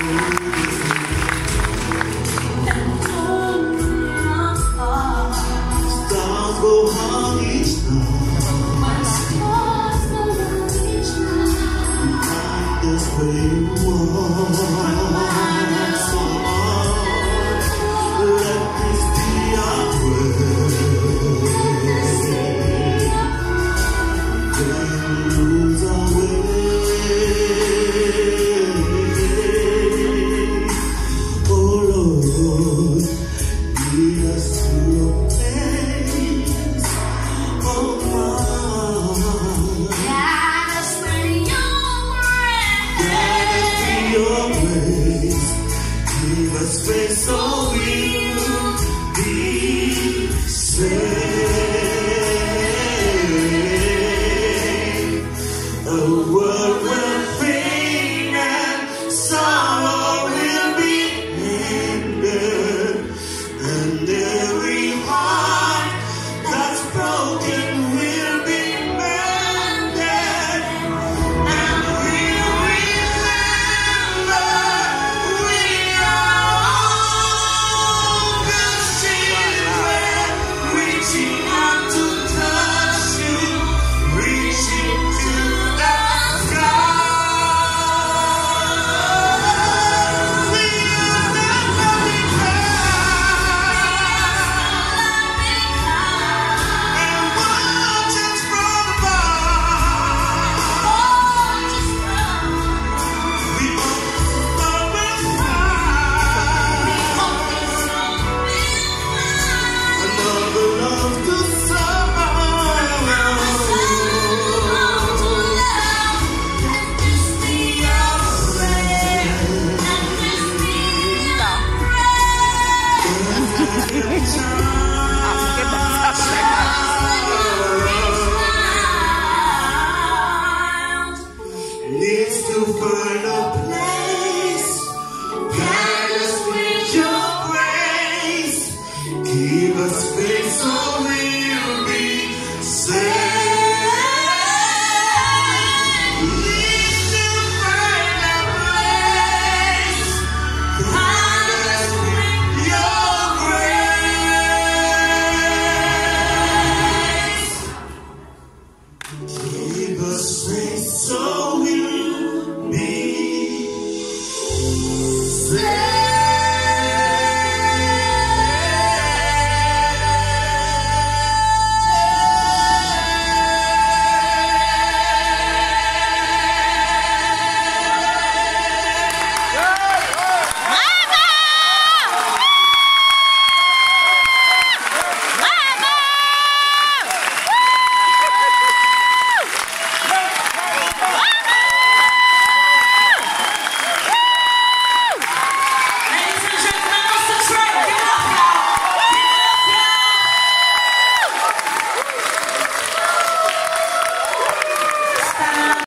Stars go on each night. This way you want. Let this be our prayer. Then lose our way. Oh Lord, lead us to your place. Oh my, Guide us with your grace. Give us faith so we'll be saved. A world where pain and sorrow will be ended, and every heart that's broken will be mended. And we'll remember we are all good children, reaching out to touch you, reaching to the sky. We are the loving kind, and watching from above. We hope love will find another love to serve. Needs to find a place. Guide us with your grace. Give us faith so we'll be saved. Needs to find a place. Guide us with your grace. Give us faith so we'll be saved.